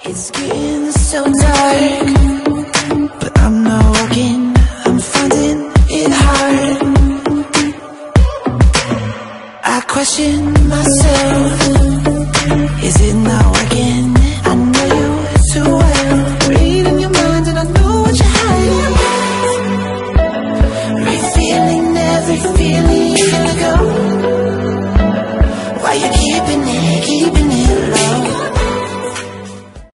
It's getting so dark, but I'm not walking, I'm finding it hard. I question myself, is it not working? I know you too well, reading your mind and I know what you're hiding. Refeeling every feeling